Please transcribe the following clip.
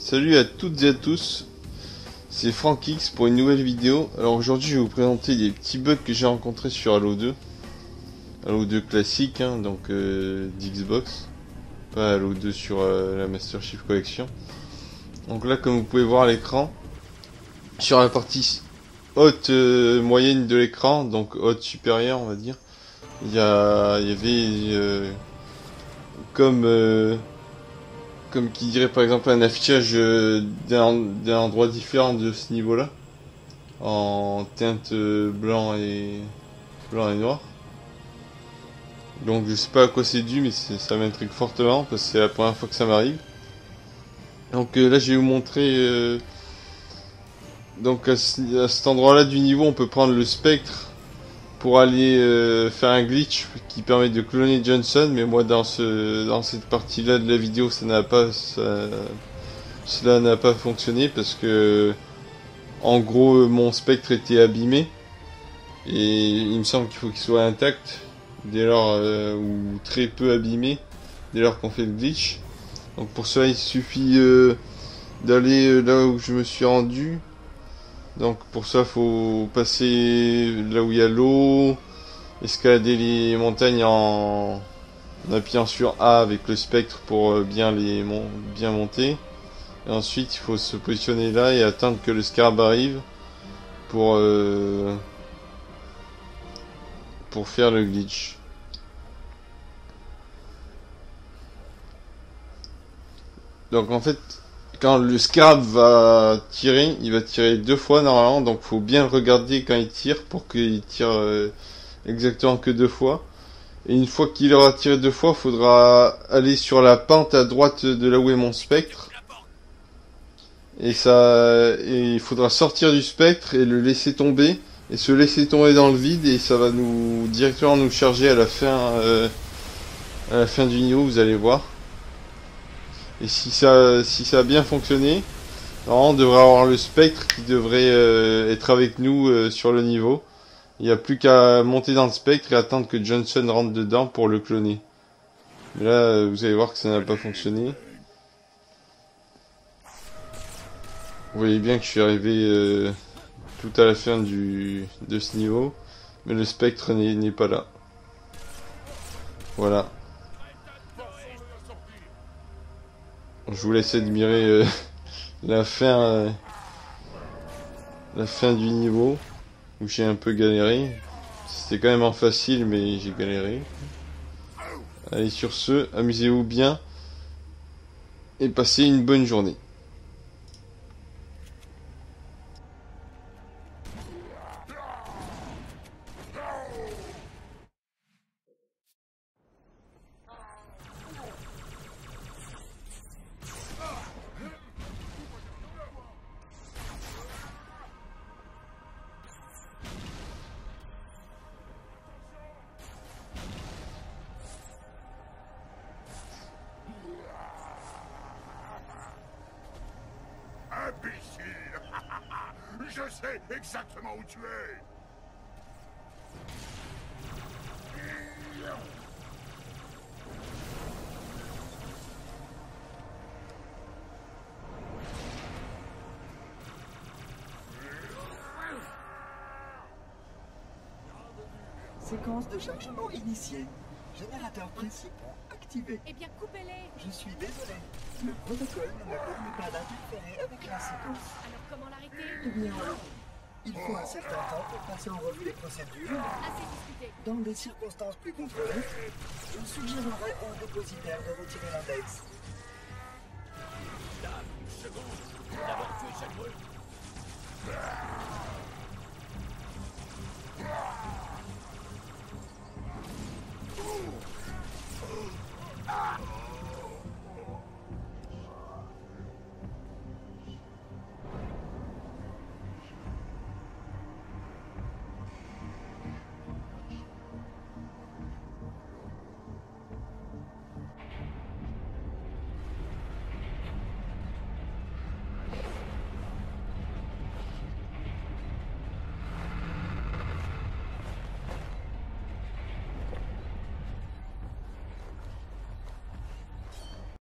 Salut à toutes et à tous, c'est FrankX pour une nouvelle vidéo. Alors aujourd'hui je vais vous présenter des petits bugs que j'ai rencontrés sur Halo 2. Halo 2 classique, hein, donc d'Xbox, pas Halo 2 sur la Master Chief Collection. Donc là, comme vous pouvez voir à l'écran, sur la partie haute moyenne de l'écran, donc haute supérieure on va dire, il y avait comme qui dirait par exemple un affichage d'un endroit différent de ce niveau-là, en teinte blanc et noir. Donc je sais pas à quoi c'est dû, mais ça m'intrigue fortement parce que c'est la première fois que ça m'arrive. Donc là je vais vous montrer, donc à cet endroit-là du niveau on peut prendre le spectre pour aller faire un glitch qui permet de cloner Johnson, mais moi dans cette partie-là de la vidéo cela n'a pas fonctionné parce que en gros mon spectre était abîmé et il me semble qu'il faut qu'il soit intact dès lors ou très peu abîmé dès lors qu'on fait le glitch. Donc pour cela il suffit d'aller là où je me suis rendu. Donc pour ça faut passer là où il y a l'eau, escalader les montagnes en appuyant sur A avec le spectre pour bien monter. Et ensuite il faut se positionner là et attendre que le scarab arrive pour faire le glitch. Donc en fait, quand le scarab va tirer, il va tirer deux fois normalement, donc faut bien le regarder quand il tire pour qu'il tire exactement que deux fois. Et une fois qu'il aura tiré deux fois, il faudra aller sur la pente à droite de là où est mon spectre. Et il faudra sortir du spectre et le laisser tomber, et se laisser tomber dans le vide, et ça va directement nous charger à la fin du niveau, vous allez voir. Et si ça a bien fonctionné, alors on devrait avoir le spectre qui devrait être avec nous sur le niveau. Il n'y a plus qu'à monter dans le spectre et attendre que Johnson rentre dedans pour le cloner. Mais là, vous allez voir que ça n'a pas fonctionné. Vous voyez bien que je suis arrivé tout à la fin de ce niveau, mais le spectre n'est pas là. Voilà. Je vous laisse admirer la fin du niveau où j'ai un peu galéré. C'était quand même en facile, mais j'ai galéré. Allez, sur ce, amusez-vous bien et passez une bonne journée. Imbécile! Je sais exactement où tu es! Séquence de chargement initiée. Générateur principal activé. Eh bien, coupez-les. Je suis désolé. Le protocole ne me permet pas d'interférer avec la séquence. Alors, comment l'arrêter? Eh bien, il faut un certain temps pour passer en revue les procédures. Assez discuté. Dans des circonstances plus contrôlées, je suggérerais au dépositaire de retirer l'index.